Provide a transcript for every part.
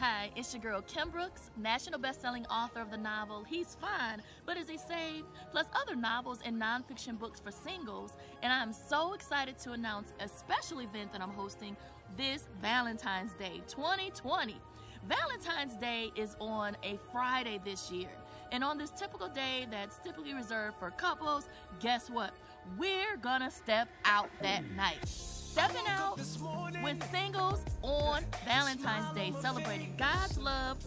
Hi, it's your girl Kim Brooks, national best-selling author of the novel He's Fine, But Is He Saved? Plus other novels and nonfiction books for singles, and I'm so excited to announce a special event that I'm hosting this Valentine's Day 2020. Valentine's Day is on a Friday this year, and on this typical day that's typically reserved for couples, guess what? We're gonna step out that night. Stepping out with singles on Valentine's Day, celebrating God's love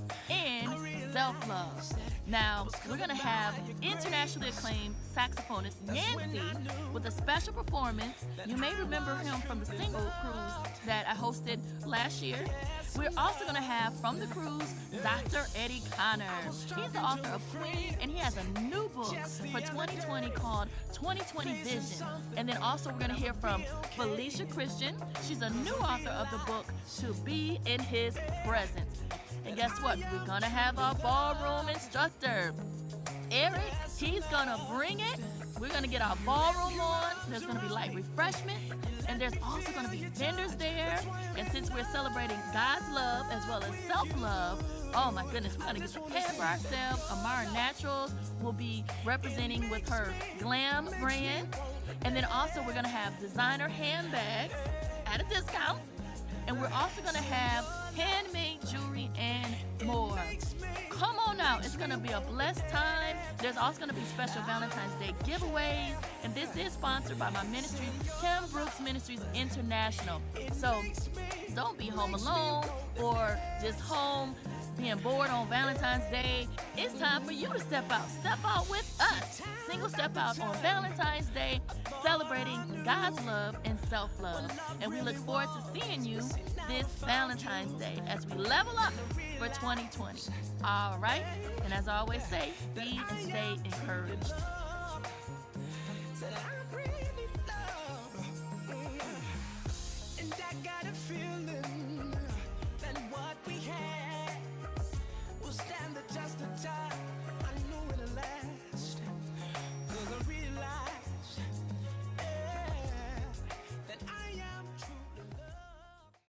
and self-love. Now, we're going to have internationally acclaimed saxophonist Nancy with a special performance. You may remember him from the single cruise that I hosted last year. We're also going to have from the cruise Dr. Eddie Connor. He's the author of Queen, and he has a new book for 2020 called 2020 Vision. And then also we're going to hear from Felicia Christian. She's a new author of the book To Be in His Presence. And guess what? We're going to have our ballroom instructor, Eric. He's going to bring it. We're going to get our ballroom on. There's going to be light refreshments. And there's also going to be vendors there. And since we're celebrating God's love as well as self-love, oh my goodness, we're going to get to pamper ourselves. Amara Naturals will be representing with her Glam brand. And then also we're going to have designer handbags at a discount. And we're also going to have handmade jewelry and more. Come on out. It's going to be a blessed time. There's also going to be special Valentine's Day giveaways. And this is sponsored by my ministry, KimBrooksMinistry International. So don't be home alone or just home being bored on Valentine's Day. It's time for you to step out. Step out with us. Single step out on Valentine's Day, celebrating God's love and self-love. And we look forward to seeing you this Valentine's Day as we level up for 2020. All right? And as I always say, be and stay encouraged.